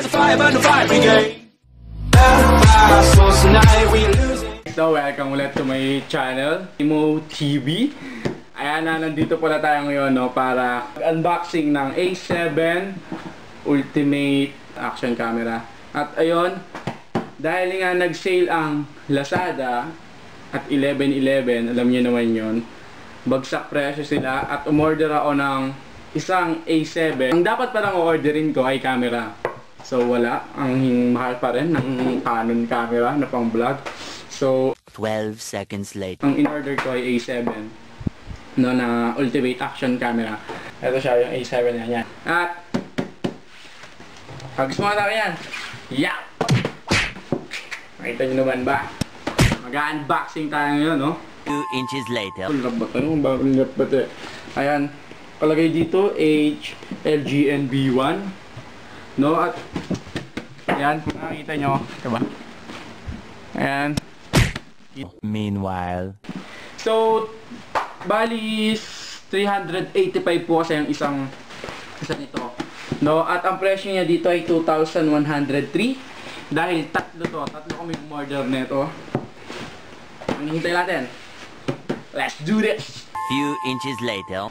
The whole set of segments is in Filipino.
So, welcome ulit to my channel, Imo TV. Ayan na, nandito pala tayo ngayon, no, para unboxing ng A7 Ultimate Action Camera. At ayun, dahil nga nag-sale ang Lazada at 11/11, alam niyo naman yun, bagsak presyo sila at umorder ako ng isang A7. Ang dapat palang orderin ko ay camera. So wala, ang mahal pa rin ng Canon camera na pang vlog. So 12 seconds later, ang in-order ko ay A7, no, na Ultimate Action Camera. Ito siya, yung A7 na yan. At pag gusto mo na yan, yeah! Makita nyo naman ba? Mag-unboxing tayo ngayon, no? 2 inches later. Labat na yung bagong labat eh. Ayan, palagay dito, LGNB1. No, at ayan, kung nakikita nyo, diba? Ayan. Meanwhile, So, bali 385 po kasi yung isa nito. No, at ang presyo niya dito ay 2,103 dahil tatlo kami umorder nito. Ang hintay natin. Let's do this. few inches later.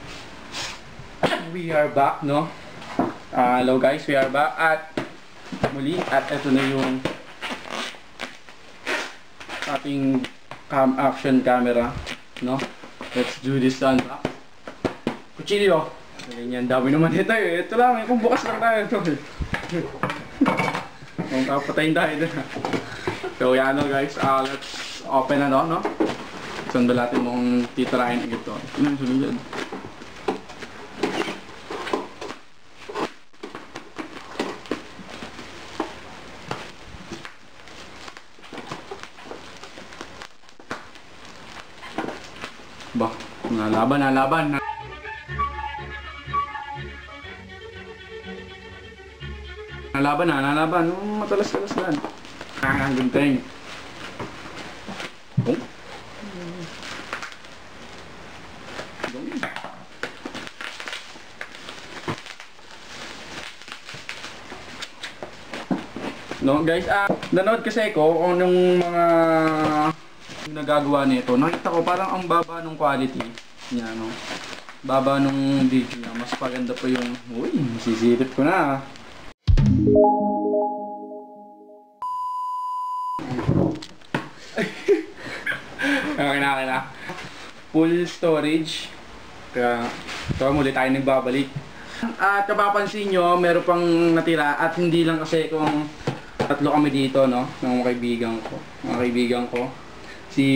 We are back, no? Hello guys, we are back at muli at ito na yung ating action camera, no? Let's do this on back. Kuchilyo. Ganyan, dami naman ito eh. Ito lang, kung bukas lang tayo ito. Kung kapatayin tayo doon. So yan, no, guys, let's open na, no? Saan ba natin mong titirahin ito? Ano yung sunod? Bah, nalaban. Nalaban. Matalas-talas na. Ang gunteng. Oh. No, guys, nanood kasi ko kung anong mga nagagawa nito. Nakita ko parang ang baba ng quality niya, no? Baba ng video niya. Mas paganda pa yung... Uy, masisilip ko na. Okay na. Full storage. Kaya, ito muli tayo nagbabalik. At kapapansin nyo, meron pang natira. At hindi lang kasi kung tatlo kami dito, no? Ng mga kaibigan ko. Si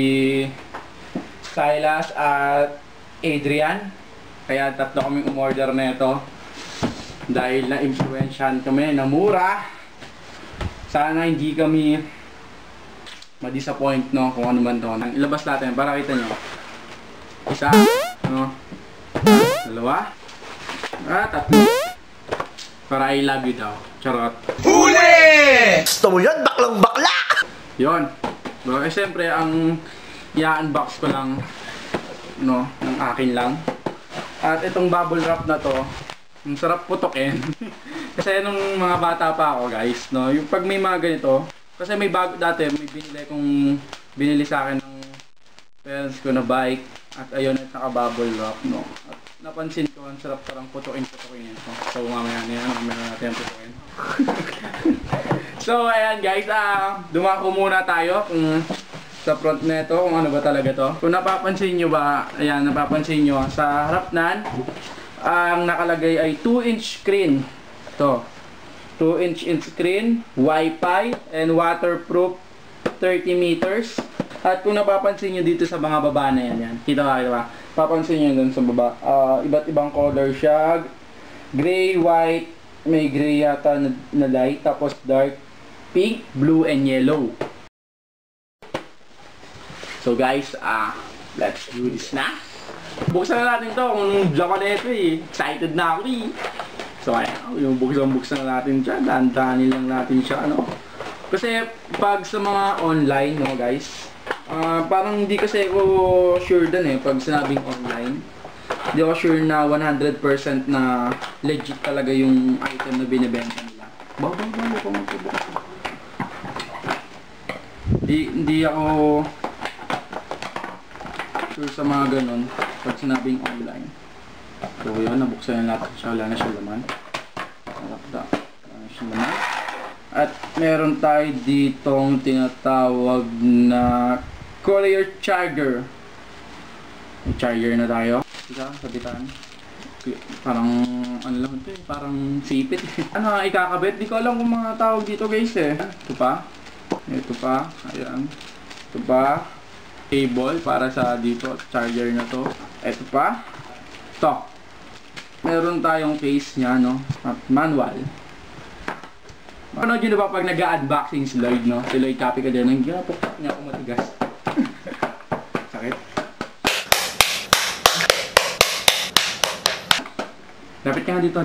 Silas at Adrian. Kaya tatlo kaming umorder na ito. Dahil na-influensyan kami na mura. Sana hindi kami ma-disappoint, no? Kung ano man ito. Ilabas natin para kita nyo. Isa, no? Dalawa. Tatlo. Para I love you daw. Charot. Huli! Gusto mo yun? Baklang bakla! Yun. So, siyempre, ang i-unbox ko lang, no, ng akin lang. At itong bubble wrap na to, ang sarap putokin. Kasi nung mga bata pa ako, guys, no, yung pag may mga ganito, kasi may bago dati, may binili sa akin ng parents ko na bike, at ayun, at naka-bubble wrap, no. At napansin ko, ang sarap parang putokin ito. So, mamaya natin putokin. So, ayan guys, dumako muna tayo kung sa front nito, kung ano ba talaga to. Kung napapansin nyo ba, ayan, napapansin nyo, sa harap nan, ang nakalagay ay 2-inch screen. Ito, 2-inch screen, Wi-Fi, and waterproof 30 meters. At kung napapansin nyo dito sa mga baba na yan, kita ba? Papansin nyo dun sa baba, iba't ibang color siya, gray, white, may gray yata na light, tapos dark, pink, blue, and yellow. So guys, let's do this na. Buksan na natin to kung diyan ka na ito eh. Excited na ako eh. So ayan, yung buksan na natin siya. Dahan-dahanin lang natin siya, ano. Kasi pag sa mga online, no guys, parang hindi kasi ako sure dun eh. Pag sinabing online, hindi ako sure na 100% na legit talaga yung item na binibenta nila. Baba. Hindi ako sure sa mga ganun pag sinabing online. So yun, nabuksan na natin siya. Wala na siya laman. Wala na siya laman. At meron tayo ditong tinatawag na courier charger. May charger na tayo. Diba? Sabitan. Parang ano lang ito eh. Parang sipit. Ano nga ikakabit? Di ko alam kung mga tawag dito guys eh. Ito pa. Ito pa. Ayan. Ito pa. Cable para sa dito. Charger na to. Ito pa. Ito. Meron tayong case niya, no? Manual. Panood nyo na ba pag nag-unboxing si Lloyd, no? Si Lloyd copy ka din. Ang ginapukpak niya ako matigas. Sakit. Lapit ka nga dito.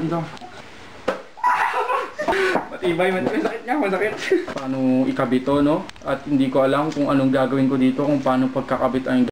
Matibay. Sakit nga, masakit. Paano ikabit to, no? At hindi ko alam kung anong gagawin ko dito, kung paano pagkakabit ang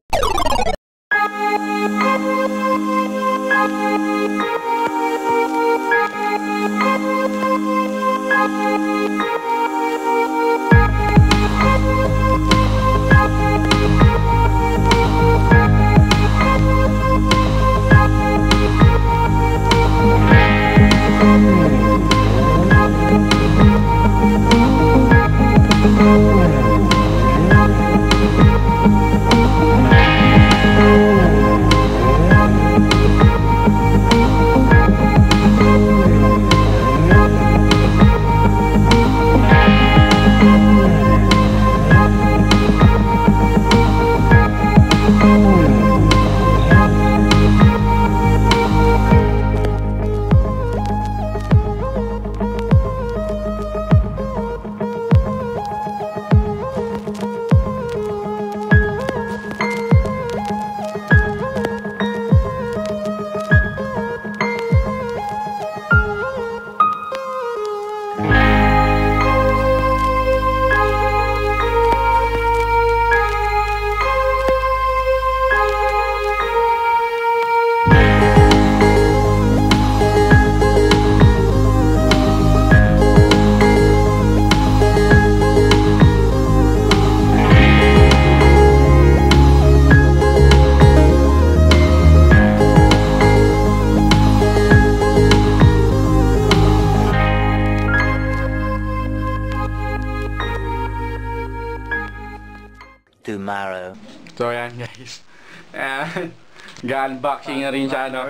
tomorrow. So ayan guys. Ayan. Ga-unboxing na rin siya, no?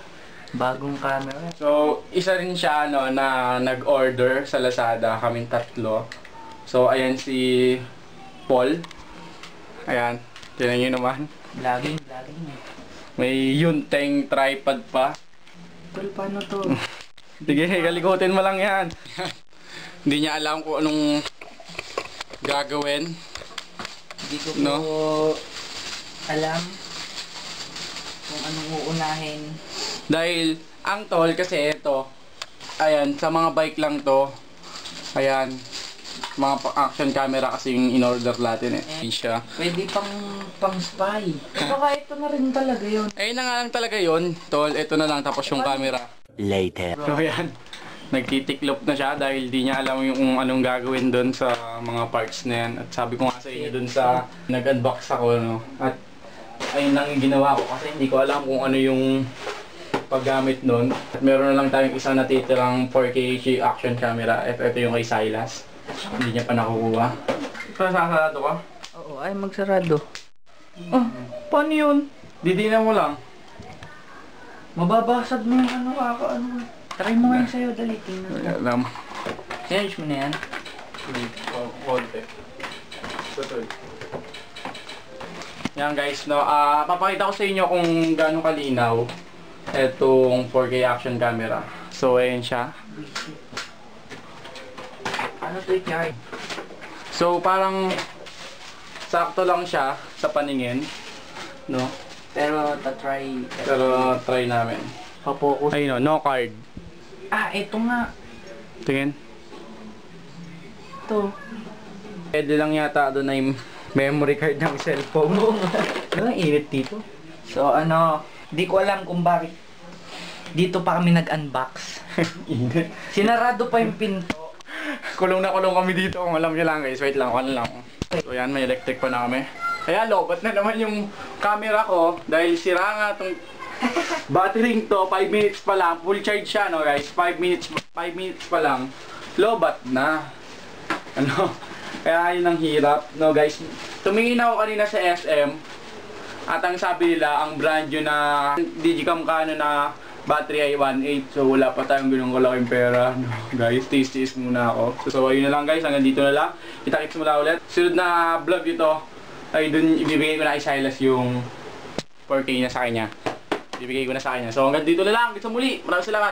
Bagong camera. So, isa rin siya, no, na nag-order sa Lazada. Kaming tatlo. So, ayan si Paul. Ayan. Tinan nyo naman. Vlogging. May Yunteng tripod pa. Tol, paano to? Sige, kalikutin mo lang yan. Hindi niya alam kung anong gagawin. Hindi ko No? po alam kung anong uunahin. Dahil, ang tol kasi ito, ayan, sa mga bike lang to, ayan, mga action camera kasi yung in-order natin eh. Siya. Pwede pang spy. Baka ito na rin talaga yun. Ayun na nga lang talaga yun, tol, ito na lang tapos yung camera. Later. So ayan, nagtitiklop na siya dahil di niya alam yung anong gagawin doon sa mga parts na yan. At sabi ko nga sa inyo doon sa nag-unbox ako, no? At ayun lang yung ginawa ko kasi hindi ko alam kung ano yung paggamit nun. At meron na lang tayong isang natitirang 4K action camera. Ito yung kay Silas. Hindi niya pa nakukuha. Sasarado ka? Oo, ay magsarado. Oh, paano yun? Didinan mo lang. Mababasag mo yung ano. Try mo ngayon sa'yo, dali. Tingnan mo. Alam. Change mo na yan. Konti. Yan guys, no, papakita ko sa inyo kung gaano kalinaw itong 4K action camera. So, ayan siya. Ano to i-charge? So, parang sakto lang siya sa paningin, no? Pero try namin. pa-focus. Ayun, no card. Ah, ito nga. Tingin. Ito. Pwede lang yata doon na yung memory card ng cellphone. Ano ang init dito? So ano, di ko alam kung bakit dito pa kami nag-unbox. Init. Sinarado pa yung pinto. Kulong na kulong kami dito. Kung alam nyo lang guys, wait lang, ano lang. So yan, may electric pa na kami. Kaya lobat na naman yung camera ko dahil sira nga itong battery to, 5 minutes pa lang, full charge siya no guys, 5 minutes pa lang, lobat na. Ano? Kaya yun ang hirap no guys. Tumingin ako kanina sa SM at ang sabi nila, ang brand yun na Digicam Canon na battery ay 1.8, so wala pa tayong ganun kalaking pera no, guys. Tiis muna ako. So ayun na lang guys, hanggang dito na lang. Kita-kits mula ulit. Sunod na vlog ito ay dun ibibigay ko na kay Silas yung 4K na sa kanya. Ibibigay ko na sa kanya. So hanggang dito na lang. Kita muli. Maraming salamat.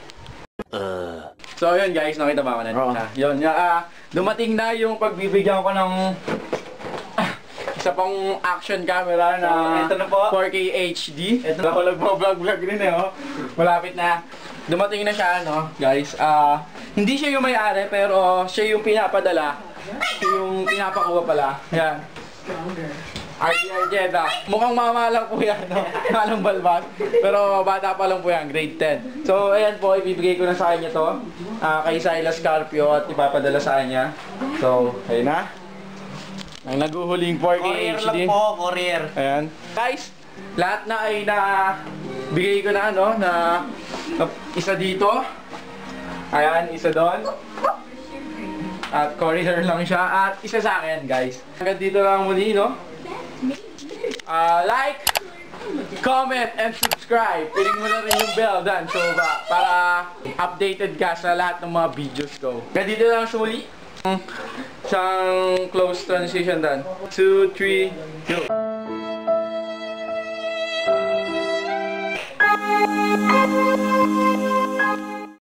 So yun guys, nakita ba ako na? Yun, dumating na yung pagbibigyan ko ng isa pang action camera na, ito na po. 4K HD. Ito na ako nagpo-vlog rin eh, oh. Malapit na. Dumating na siya, no, guys. Hindi siya yung may-ari, pero siya yung pinapadala. Siya yung pinapakuha pala. Yan. RDR Jeddah. Mukhang mama lang po yan, no? Malang balbas. Pero bata pa lang po yan, grade 10. So, ayan po, ibibigay ko na sa kanya to. Kay Silas Carpio at ipapadala sa kanya. So, ayun na. Ang naguhuling 4K Courier HD. lang po, courier. Ayan. Guys, lahat na ay bigay ko na, ano, na isa dito. Ayan, isa doon. At courier lang siya. At isa sa akin, guys. Hanggang dito lang muli, no? Like, comment, and subscribe. Piling mo na rin yung bell dyan. So, para updated ka sa lahat ng mga videos ko. Hanggang dito lang sa muli. Isang close transition done. 2, 3, go!